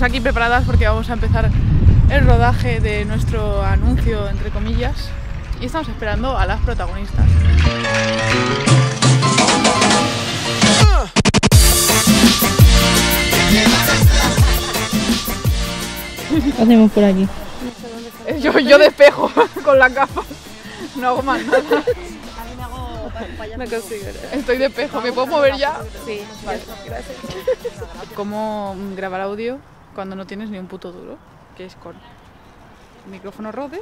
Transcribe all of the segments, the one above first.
aquí preparadas porque vamos a empezar el rodaje de nuestro anuncio, entre comillas, y estamos esperando a las protagonistas. ¿Qué hacemos por aquí? Yo despejo con las gafas, no hago más nada. No consigo. Estoy de espejo, ¿me puedo mover ya? Sí, vale, gracias. ¿Cómo grabar audio cuando no tienes ni un puto duro? Que es con micrófono Rode,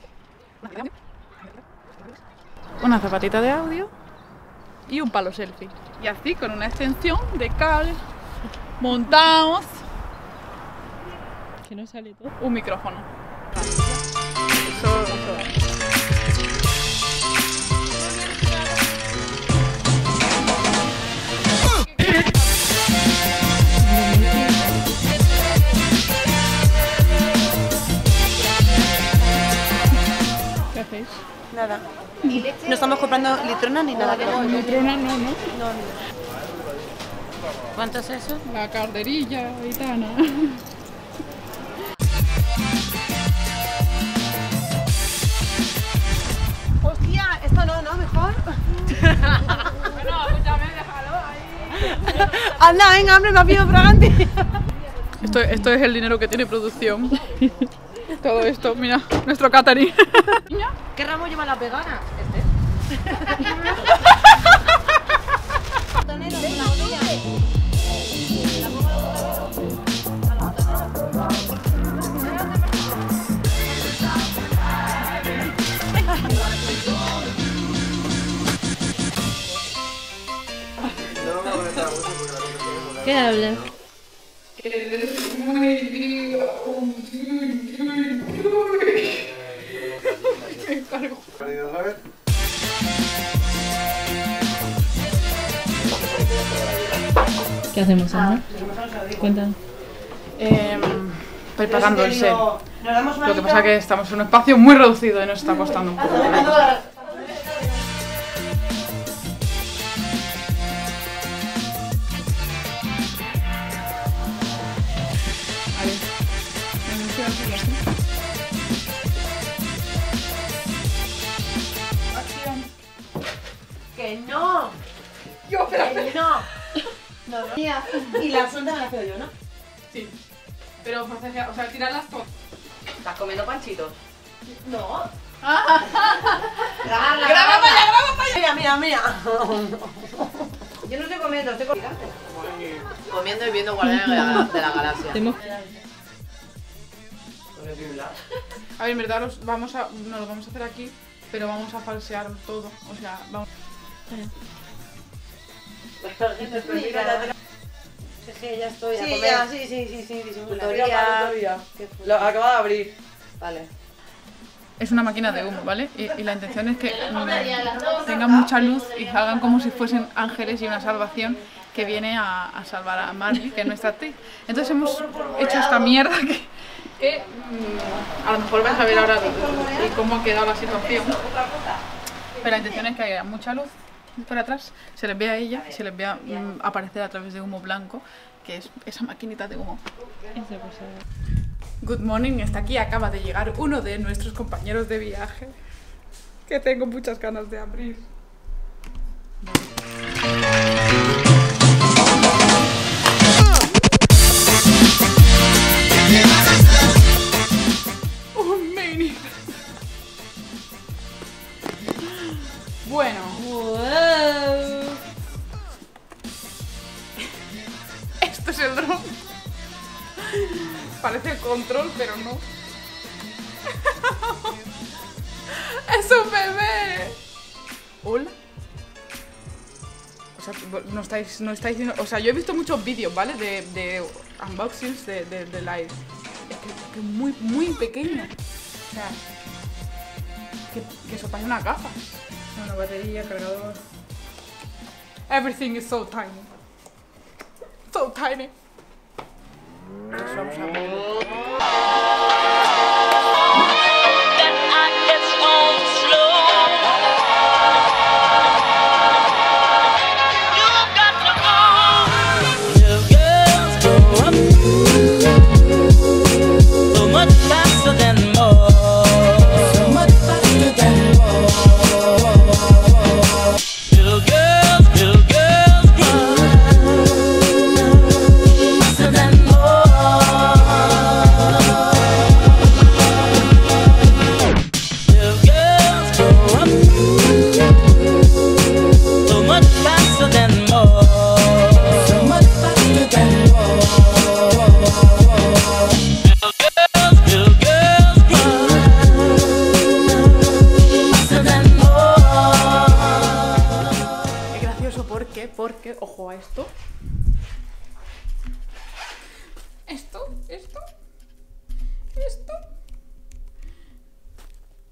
una zapatita de audio y un palo selfie. Y así, con una extensión de cable, montamos Que no sale todo. un micrófono. Eso. ¿Qué hacéis? Nada. No estamos comprando litrona ni nada. Litrona no. ¿Cuánto es eso? La calderilla gitana. Hostia, esto no, mejor. Bueno, escúchame, déjalo ahí. Anda, venga, hombre, me ha pedido fragante. Esto es el dinero que tiene producción. Todo esto, mira, nuestro catering. ¿Qué ramo lleva la vegana? ¿Qué hablas? ¿Qué hacemos, Ana? Cuéntanos. Preparando el set. Lo que pasa es que estamos en un espacio muy reducido y nos está costando un poco. ¡Que no! Yo, espérate. ¡Que no! No. Y la sonda me la quedo yo, ¿no? Sí. Pero, o sea, tirarlas todas. ¿Estás comiendo panchitos? No. ¡Graba para allá! Mira. Yo no estoy comiendo, estoy comiendo y viendo Guardianes de la Galaxia. A ver, en verdad no lo vamos a hacer aquí, pero vamos a falsear todo. O sea, vamos. Es que ya estoy a Sí, comer. ya, sí, Tutoría. Lo acaba de abrir. Vale. Es una máquina de humo, ¿vale? Y la intención es que tengan mucha luz y salgan como si fuesen ángeles y una salvación que viene a salvar a Marley, que es nuestra actriz. Entonces hemos hecho esta mierda que a lo mejor vais a ver ahora y cómo ha quedado la situación. Pero la intención es que haya mucha luz por atrás, se les vea a ella y se les vea aparecer a través de humo blanco, que es esa maquinita de humo. Good morning, está aquí, acaba de llegar uno de nuestros compañeros de viaje, que tengo muchas ganas de abrir. Un mini. Bueno. ¡Wow! Esto es el dron. Parece el control, pero no. ¡Es un bebé! ¿Hola? O sea, no estáis viendo... O sea, yo he visto muchos vídeos, ¿vale? De unboxings de live. Es que es muy pequeño. O sea, que eso parece una gafa. Bueno, batería, cargador... Everything is so tiny. So tiny. Eso vamos a ver.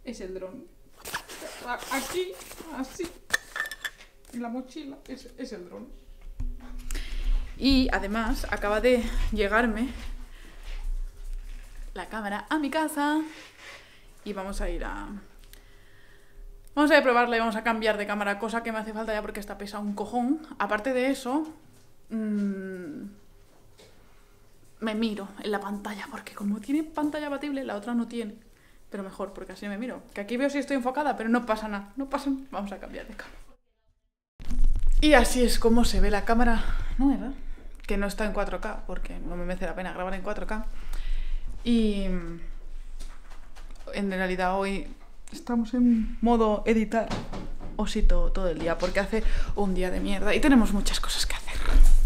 es el dron. Aquí, así, en la mochila, es el dron. Y además acaba de llegarme la cámara a mi casa y vamos a ir a probarla y vamos a cambiar de cámara, cosa que me hace falta ya porque esta pesa un cojón. Aparte de eso, me miro en la pantalla porque como tiene pantalla abatible, la otra no tiene. Pero mejor, porque así me miro. Que aquí veo si estoy enfocada, pero no pasa nada. No pasa nada. Vamos a cambiar de cámara. Y así es como se ve la cámara nueva. Que no está en 4K, porque no me merece la pena grabar en 4K. Y en realidad hoy estamos en modo editar osito todo el día, porque hace un día de mierda y tenemos muchas cosas que hacer.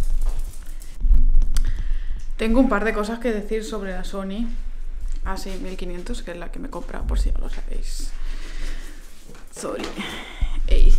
Tengo un par de cosas que decir sobre la Sony A6500, que es la que me compra, por si no lo sabéis. Sorry. Ey.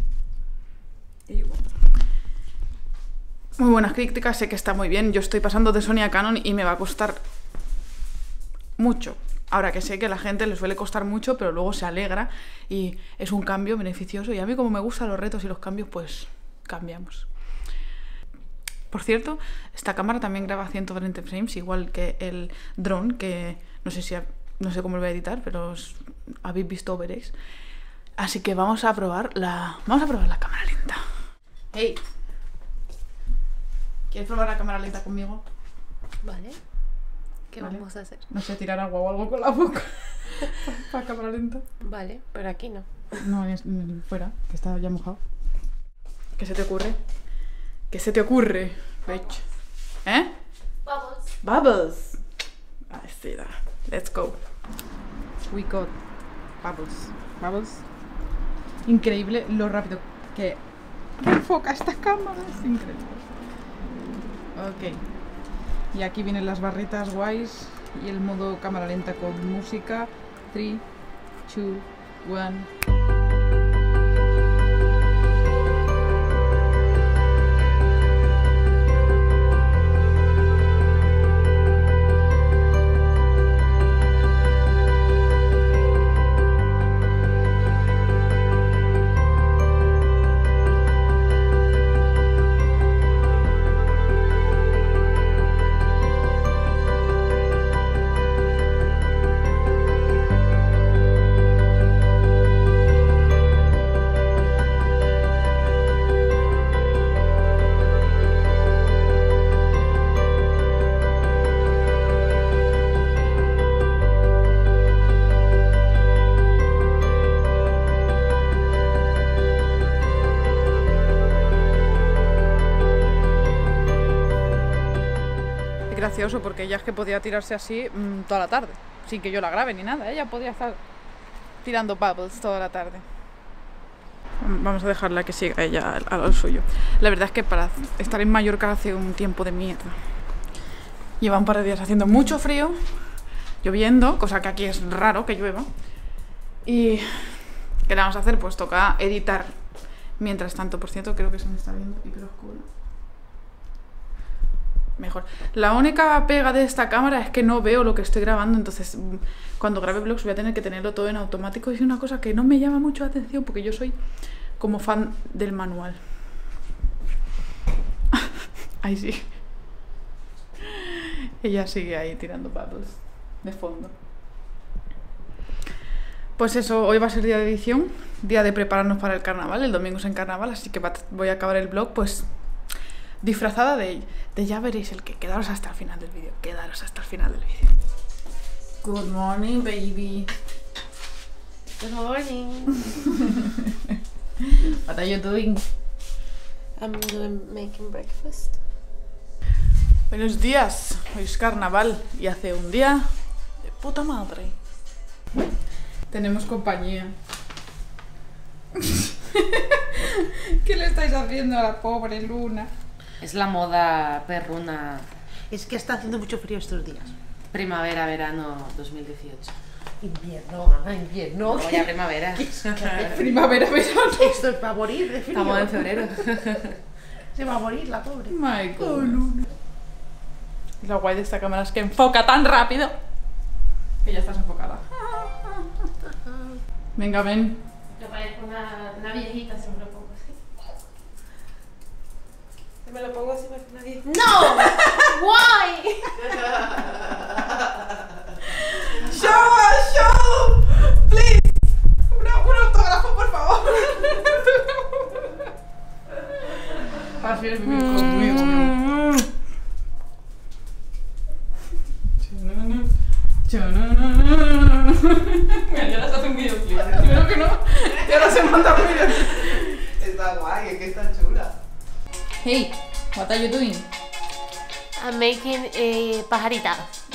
Muy buenas críticas, sé que está muy bien. Yo estoy pasando de Sony a Canon y me va a costar mucho. Ahora que sé que a la gente le suele costar mucho, pero luego se alegra y es un cambio beneficioso. Y a mí, como me gustan los retos y los cambios, pues cambiamos. Por cierto, esta cámara también graba a 120 frames, igual que el dron, que no sé cómo lo voy a editar, pero habéis visto o veréis. Así que vamos a probar la cámara lenta. Hey, ¿quieres probar la cámara lenta conmigo? Vale. ¿Qué ¿Vale? vamos a hacer? No sé, tirar agua o algo con la boca. Para cámara lenta. Vale, pero aquí no. No, fuera, que está ya mojado. ¿Qué se te ocurre? ¿Qué se te ocurre, bitch? ¿Eh? Bubbles. Bubbles. I see that. Let's go. We got bubbles. Bubbles. Increíble lo rápido que enfoca esta cámara. Es increíble. Ok. Y aquí vienen las barritas guays y el modo cámara lenta con música. 3, 2, 1. Gracioso porque ella es que podía tirarse así toda la tarde, sin que yo la grabe ni nada. Ella podía estar tirando bubbles toda la tarde. Vamos a dejarla que siga ella a lo suyo. La verdad es que para estar en Mallorca hace un tiempo de mierda. Lleva un par de días haciendo mucho frío, lloviendo, cosa que aquí es raro que llueva. Y ¿qué le vamos a hacer? Pues toca editar. Mientras tanto, por cierto, creo que se me está viendo hiper oscuro. Mejor. La única pega de esta cámara es que no veo lo que estoy grabando, entonces cuando grabe vlogs voy a tener que tenerlo todo en automático. Y es una cosa que no me llama mucho la atención porque yo soy como fan del manual. Ahí sí. Ella sigue ahí tirando bubbles de fondo. Pues eso, hoy va a ser día de edición, día de prepararnos para el carnaval. El domingo es en carnaval, así que voy a acabar el vlog pues disfrazada de ya veréis el que. Quedaros hasta el final del vídeo. Quedaros hasta el final del vídeo. Good morning, baby. Good morning. What are you doing? I'm making breakfast. Buenos días. Hoy es carnaval y hace un día de puta madre. Tenemos compañía. ¿Qué le estáis haciendo a la pobre Luna? Es la moda perruna Es que está haciendo mucho frío estos días. primavera-verano 2018. Invierno, Ana, invierno. No, ya primavera. Primavera, verano. Esto es para morir de frío. Estamos en febrero. Se va a morir la pobre. My God. Lo guay de esta cámara es que enfoca tan rápido que ya estás enfocada. Venga, ven. Yo parezco una viejita si me lo pongo así. Si me lo pongo así, me nadie. ¡No! ¡Why! ¡Show! ¡Please! Un autógrafo, por favor. Así es vivir conmigo. Mira, ya las hace un videoclip. Creo que no. Ya las he mandado un videoclip. Está guay, es que está chula. Hey, what are you doing? I'm making pajarita.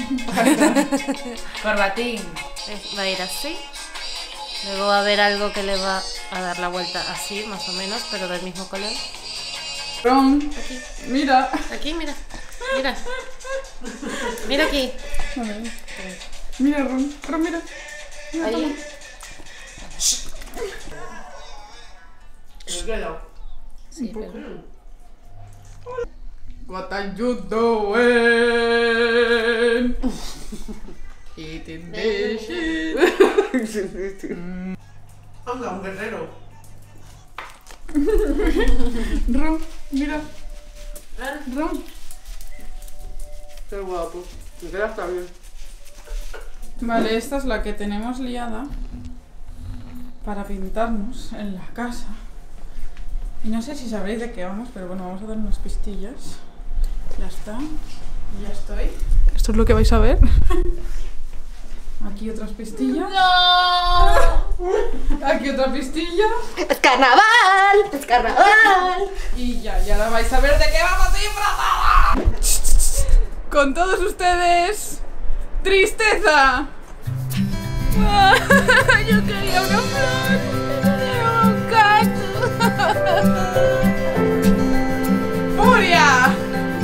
Corbatín. Va a ir así. Luego va a haber algo que le va a dar la vuelta así, más o menos, pero del mismo color. Ron, Aquí. mira. Aquí, mira. Mira. Mira aquí. A ver. Mira, Ron, mira. Mira, Ahí. toma. ¿Qué queda? Sí, pero... What are you doing? Eating dishes. Anda, un guerrero. Ron, mira. Ron. Qué guapo. Me queda hasta bien. Vale, esta es la que tenemos liada para pintarnos en la casa. Y no sé si sabréis de qué vamos, pero bueno, vamos a dar unas pistillas. Ya está. Ya estoy. Esto es lo que vais a ver. Aquí otras pistillas. ¡No! Aquí otra pistilla. ¡Es carnaval! ¡Es carnaval! Y ya ahora vais a ver de qué vamos disfrazadas. Con todos ustedes, Tristeza. Yo quería una flor, pero un cactus. Furia.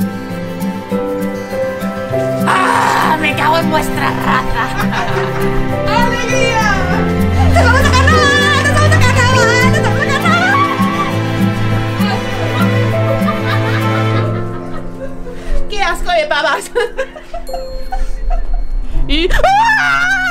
¡Ah! ¡Me cago en vuestra raza! Alegría. ¡Nos vamos a carnaval! ¡Nos vamos a carnaval! ¡Nos vamos a carnaval! ¡Qué asco de pavas! Y ¡ah!